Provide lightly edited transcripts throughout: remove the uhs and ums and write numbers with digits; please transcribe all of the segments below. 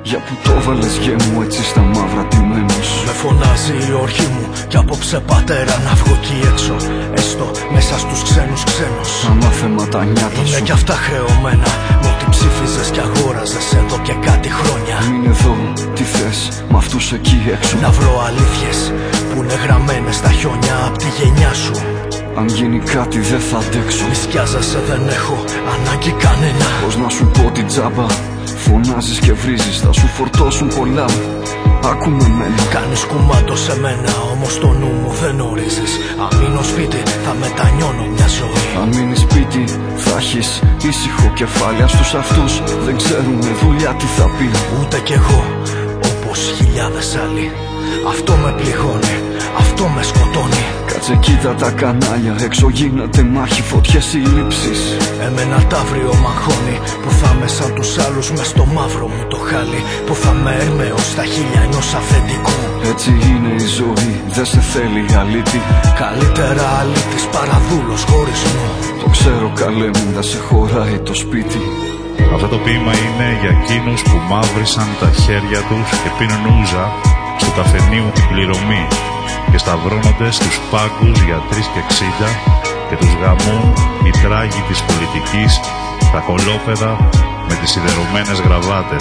Για που το βάλες γε μου έτσι στα μαύρα τιμένος. Με φωνάζει η οργή μου κι απόψε πατέρα να βγω εκεί έξω. Έστω μέσα στους ξένους ξένος. Ανάθεμα τα νιάτα σου. Είναι κι αυτά χρεωμένα με ό,τι ψήφιζες κι αγόραζες εδώ και κάτι χρόνια. Μην εδώ, τι θες μ' αυτούς εκεί έξω. Να βρω αλήθειες που είναι γραμμένες στα χιόνια απ' τη γενιά σου. Αν γίνει κάτι δεν θα αντέξω. Μη σκιάζεσαι, δεν έχω ανάγκη κανένα. Πώς να σου πω την τζάμπα, φωνάζεις και βρίζεις, θα σου φορτώσουν πολλά. Άκου με μένα. Κάνεις κουμάντο σε μένα, όμως το νου μου δεν ορίζεις. Αν μείνω σπίτι θα μετανιώνω μια ζωή. Αν μείνεις σπίτι θα έχεις ήσυχο κεφάλι. Ας τους αυτούς δεν ξέρουνε δουλειά τι θα πει. Ούτε κι εγώ, όπως χιλιάδες άλλοι. Αυτό με πληγώνει, αυτό με σκοτώνει. Κάτσε κοίτα τα κανάλια, έξω γίνεται μάχη, φωτιές, συλλήψεις. Εμένα τ' αύριο μαγχώνει, που θα με σαν τους άλλους μες στο μαύρο μου το χάλι. Που θα με έρμεω στα χίλια ενός αφεντικού. Έτσι είναι η ζωή, δεν σε θέλει αλήτη. Καλύτερα αλήτης παρά δούλος χωρισμού. Το ξέρω καλέ μου, δεν σε χωράει το σπίτι. Αυτό το ποίημα είναι για εκείνους που μαύρισαν τα χέρια τους και πίνουν ούζα στο καφενείο την πληρωμή και σταυρώνονται στους πάγκους για 3,60 και τους γαμούν οι τράγοι της πολιτικής, τα κολόπεδα με τις σιδερωμένες γραβάτες.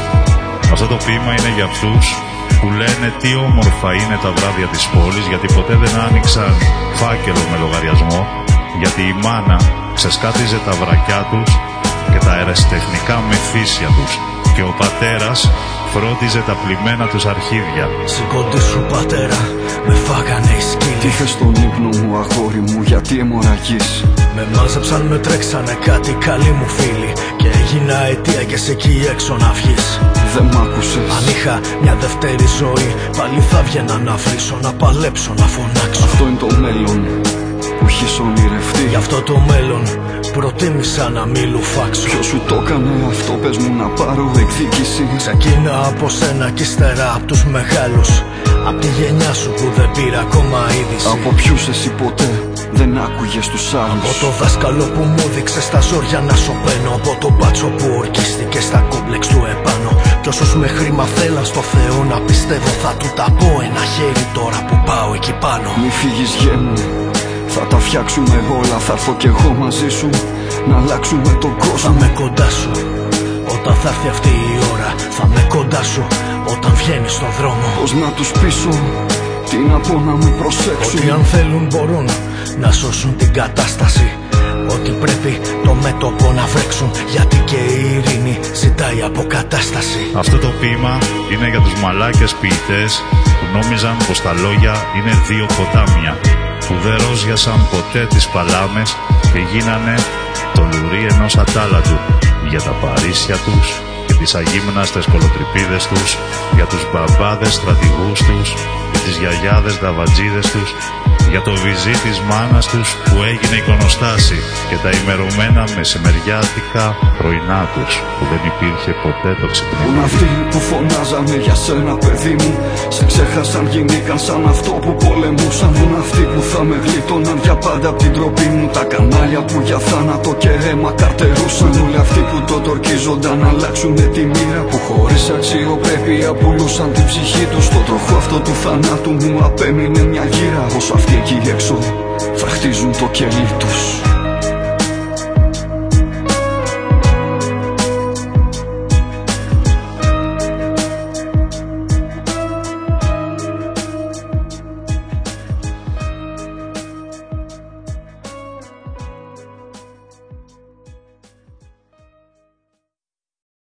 Αυτό το ποίημα είναι για αυτούς που λένε τι όμορφα είναι τα βράδια της πόλης, γιατί ποτέ δεν άνοιξαν φάκελο με λογαριασμό, γιατί η μάνα ξεσκάτιζε τα βρακιά τους και τα αεραστεχνικά μεθύσια τους και ο πατέρας φρόντιζε τα πλημμένα τους αρχίδια. Σηκώντη σου πατέρα, με φάγανε οι σκύλοι. Τι είχες στον ύπνο μου αγόρι μου, γιατί αιμορραγείς. Με μάζεψαν, με τρέξανε κάτι καλοί μου φίλοι και έγινα αιτία και σε εκεί έξω να βγεις. Δεν μ' άκουσες. Αν είχα μια δεύτερη ζωή, πάλι θα βγαίνα να βρίσω, να παλέψω, να φωνάξω. Αυτό είναι το μέλλον που έχεις ονειρευτεί. Γι' αυτό το μέλλον προτίμησα να μην λουφάξω. Ποιος σου το έκανε αυτό, πες μου να πάρω εκδίκηση. Ξεκίνα από σένα κι ύστερα απ' τους μεγάλους, απ' τη γενιά σου που δεν πήρα ακόμα είδηση. Από ποιους εσύ ποτέ δεν άκουγες τους άλλους. Από το δάσκαλο που μου δείξε στα ζόρια να σωπαίνω, από το μπάτσο που ορκίστηκε στα κόμπλεξ του επάνω. Κι όσους με χρήμα θέλαν στο Θεό να πιστεύω, θα του τα πω ένα χέρι τώρα που πάω εκεί πάνω. Μη φύγεις γε μου, θα τα φτιάξουμε όλα, θα έρθω κι εγώ μαζί σου να αλλάξουμε τον κόσμο. Θα με κοντά σου όταν θα έρθει αυτή η ώρα, θα με κοντά σου όταν βγαίνεις στον δρόμο. Πώς να τους πείσω, τι να πω να με προσέξουν. Ότι αν θέλουν μπορούν να σώσουν την κατάσταση, ότι πρέπει το μέτωπο να βρέξουν, γιατί και η ειρήνη ζητάει αποκατάσταση. Αυτό το ποίημα είναι για τους μαλάκες ποιητές που νόμιζαν πως τα λόγια είναι δύο ποτάμια, που δεν ρόζιασαν ποτέ τις παλάμες και γίνανε το λουρί ενός ατάλαντου, για τα παρίσια τους και τις αγύμναστες κολοτρυπίδες τους, για τους μπαμπάδες στρατηγούς τους και τις γιαγιάδες δαβατζίδες τους, για το βυζί της μάνας τους που έγινε εικονοστάση και τα ημερωμένα μεσημεριάτικα πρωινά τους που δεν υπήρχε ποτέ το ξυπνήμα. Πού είναι αυτοί που φωνάζανε για σένα παιδί μου, σε ξέχασαν, γινήκαν σαν αυτό που πολεμούσαν. Πού είναι αυτοί που θα με γλίτωναν για πάντα απ' την τροπή μου, τα κανάλια που για θάνατο και αίμα καρτερούσαν. Όλοι αυτοί που το τορκίζονταν να αλλάξουνε τη μοίρα, που χωρίς αξιοπρέπεια πουλούσαν την ψυχή τους. Στο τροχό αυτό του θανάτου μου απέμεινε μια γύρα, όσο αυτοί εκεί έξω θα χτίζουν το κελί τους.